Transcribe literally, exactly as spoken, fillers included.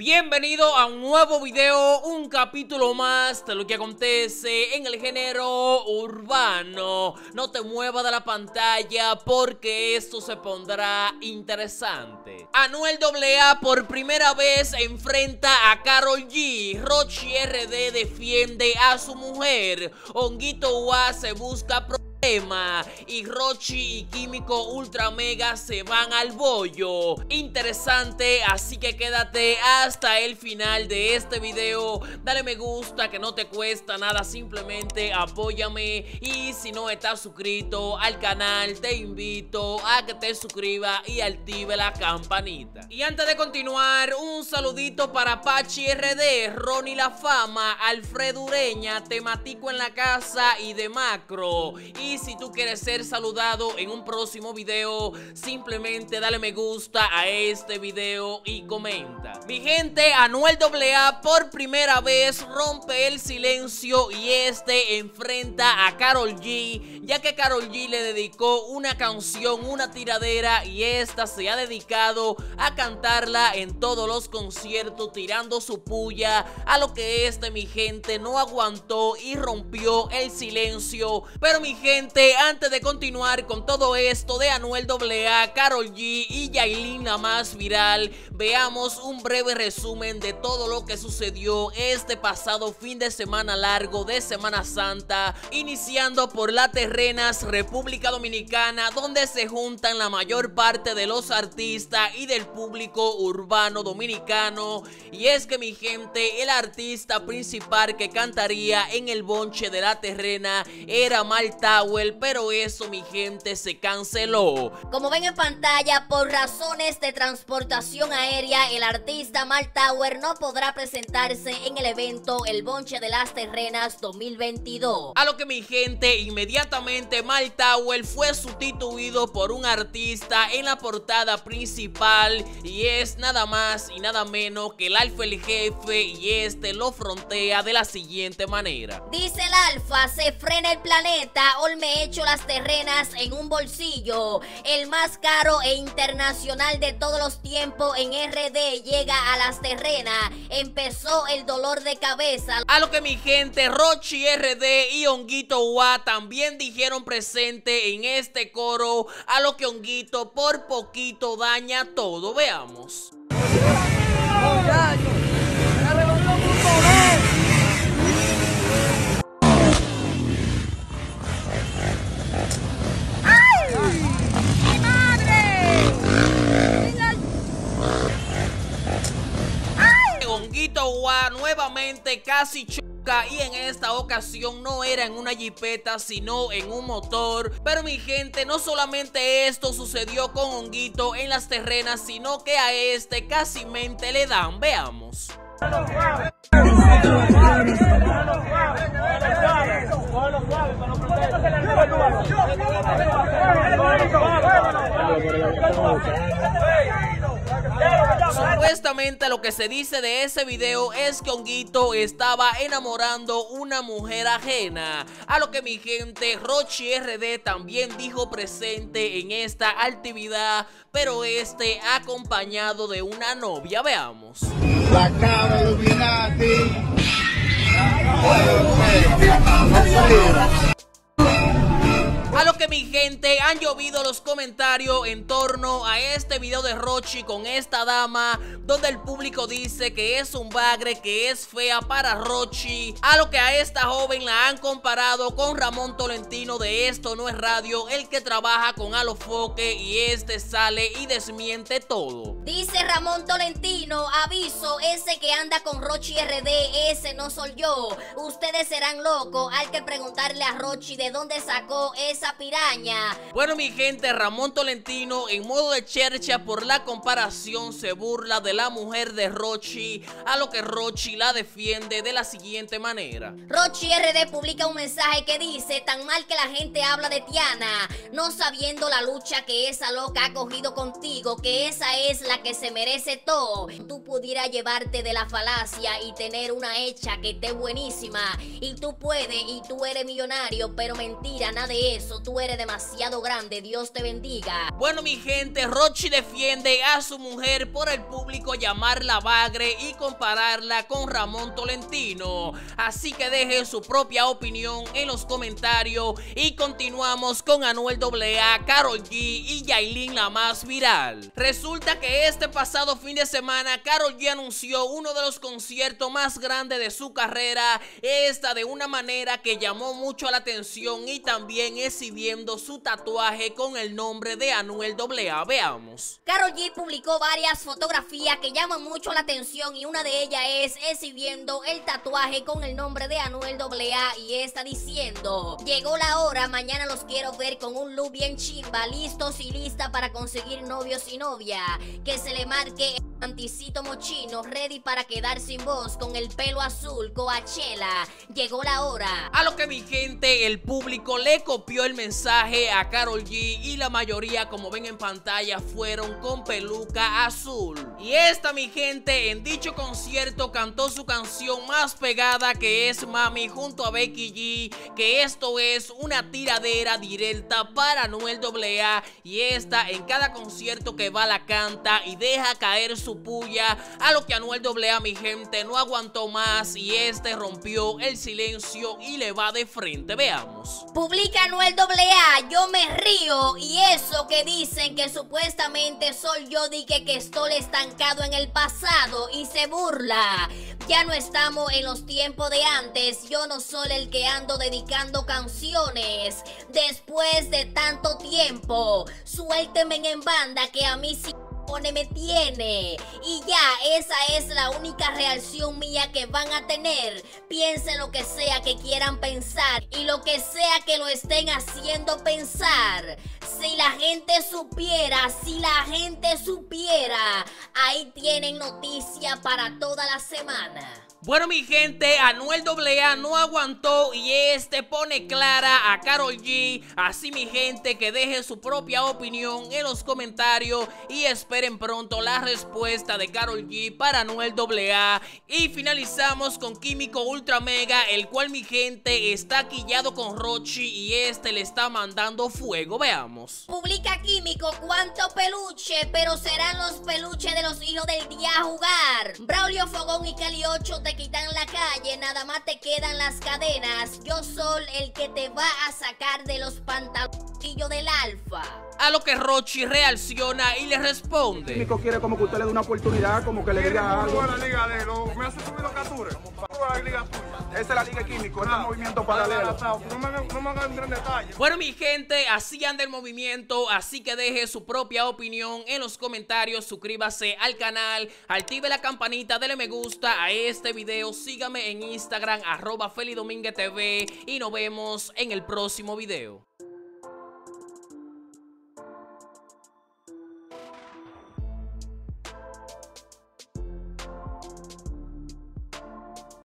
Bienvenido a un nuevo video, un capítulo más de lo que acontece en el género urbano. No te muevas de la pantalla porque esto se pondrá interesante. Anuel A A por primera vez enfrenta a Karol G. Rochy R D defiende a su mujer. Honguito Uah se busca y Rochy y Químico Ultra Mega se van al bollo. Interesante, así que quédate hasta el final de este video. Dale me gusta, que no te cuesta nada, simplemente apóyame. Y si no estás suscrito al canal, te invito a que te suscribas y active la campanita. Y antes de continuar, un saludito para Pachi R D, Ronnie La Fama, Alfredo Ureña, Tematico en la casa y de Macro. Y si tú quieres ser saludado en un próximo video, simplemente dale me gusta a este video y comenta. Mi gente, Anuel A A por primera vez rompe el silencio y este enfrenta a Karol G, ya que Karol G le dedicó una canción, una tiradera, y esta se ha dedicado a cantarla en todos los conciertos, tirando su puya, a lo que este, mi gente, no aguantó y rompió el silencio. Pero mi gente, antes de continuar con todo esto de Anuel A A, Karol G y Yailin, la más viral, veamos un breve resumen de todo lo que sucedió este pasado fin de semana largo de Semana Santa, iniciando por Las Terrenas, República Dominicana, donde se juntan la mayor parte de los artistas y del público urbano dominicano. Y es que, mi gente, el artista principal que cantaría en el bonche de La Terrena era Mal Tower, pero eso, mi gente, se canceló. Como ven en pantalla, por razones de transportación aérea, el artista Mal Tower no podrá presentarse en el evento El Bonche de Las Terrenas dos mil veintidós. A lo que, mi gente, inmediatamente Mal Tower fue sustituido por un artista en la portada principal, y es nada más y nada menos que el Alfa el Jefe, y este lo frontea de la siguiente manera. Dice el Alfa: se frena el planeta, hoy me echo Las Terrenas en un bolsillo. El más caro e internacional de todos los tiempos en R D llega a Las Terrenas. Empezó el dolor de cabeza. A lo que, mi gente, Rochy R D y Honguito Uah también dijeron presente en este coro, a lo que Honguito por poquito daña todo. Veamos. Honguito Uah nuevamente casi choca, y en esta ocasión no era en una jipeta sino en un motor. Pero, mi gente, no solamente esto sucedió con Honguito en Las Terrenas, sino que a este casi mente le dan. Veamos. Supuestamente lo que se dice de ese video es que Honguito estaba enamorando una mujer ajena, a lo que, mi gente, Rochy R D también dijo presente en esta actividad, pero este acompañado de una novia. Veamos. La cara de Illuminati. A lo que, mi gente, han llovido los comentarios en torno a este video de Rochy con esta dama, donde el público dice que es un bagre, que es fea para Rochy, a lo que a esta joven la han comparado con Ramón Tolentino de Esto No Es Radio, el que trabaja con Alofoque, y este sale y desmiente todo. Dice Ramón Tolentino: aviso, ese que anda con Rochy R D, ese no soy yo. Ustedes serán locos, hay que preguntarle a Rochy de dónde sacó esa piraña. Bueno, mi gente, Ramón Tolentino, en modo de chercha por la comparación, se burla de la mujer de Rochy, a lo que Rochy la defiende de la siguiente manera. Rochy R D publica un mensaje que dice: tan mal que la gente habla de Tiana, no sabiendo la lucha que esa loca ha cogido contigo, que esa es la que se merece todo. Tú pudieras llevarte de la falacia y tener una hecha que esté buenísima. Y tú puedes y tú eres millonario, pero mentira, nada de eso. Tú eres demasiado grande. Dios te bendiga. Bueno, mi gente, Rochy defiende a su mujer por el público llamarla bagre y compararla con Ramón Tolentino. Así que deje su propia opinión en los comentarios y continuamos con Anuel doble A, Karol G y Yailin, la más viral. Resulta que este pasado fin de semana Karol G anunció uno de los conciertos más grandes de su carrera, esta de una manera que llamó mucho la atención y también exhibiendo su tatuaje con el nombre de Anuel doble A. Veamos. Karol G publicó varias fotografías que llaman mucho la atención y una de ellas es exhibiendo el tatuaje con el nombre de Anuel doble A y está diciendo: llegó la hora, mañana los quiero ver con un look bien chimba, listos y lista para conseguir novios y novia, que se le marque el anticito mochino, ready para quedar sin voz, con el pelo azul, Coachella, llegó la hora. A lo que, mi gente, el público le copió el mensaje a Karol G y la mayoría, como ven en pantalla, fueron con peluca azul. Y esta, mi gente, en dicho concierto cantó su canción más pegada, que es Mami, junto a Becky G, que esto es una tiradera directa para Anuel doble A, y esta en cada concierto que va la canta y deja caer su puya, a lo que Anuel doble A, mi gente, no aguantó más y este rompió el silencio y le va de frente. Veamos. Publica Anuel doble A, yo me río, y eso que dicen que supuestamente soy yo, di que, que estoy estancado en el pasado y se burla. Ya no estamos en los tiempos de antes, yo no soy el que ando dedicando canciones después de tanto tiempo. Suélteme en banda que a mí sí me tiene. Y ya, esa es la única reacción mía que van a tener. Piensen lo que sea que quieran pensar y lo que sea que lo estén haciendo pensar. Si la gente supiera, si la gente supiera, ahí tienen noticia para toda la semana. Bueno, mi gente, Anuel doble A no aguantó y este pone clara a Karol G. Así, mi gente, que deje su propia opinión en los comentarios y esperen pronto la respuesta de Karol G para Anuel doble A. Y finalizamos con Químico Ultra Mega, el cual, mi gente, está quillado con Rochy y este le está mandando fuego. Veamos. Publica Químico: cuánto peluche, pero serán los peluches de los hijos del día a jugar. Braulio Fogón y Cali ocho te quitan la calle, nada más te quedan las cadenas. Yo soy el que te va a sacar de los pantaloncillos del alfa. A lo que Rochy reacciona y le responde: Químico quiere como que usted le dé una oportunidad, como que le diga algo. la liga de los, me hace subir los capturas. La liga tuya. Esa es la liga Químico, este es movimiento paralelo. No me, no me hagan gran detalle. Bueno, mi gente, así anda el movimiento, así que deje su propia opinión en los comentarios, suscríbase al canal, active la campanita, dele me gusta a este video, sígame en Instagram, arroba Feli Domínguez T V, y nos vemos en el próximo video.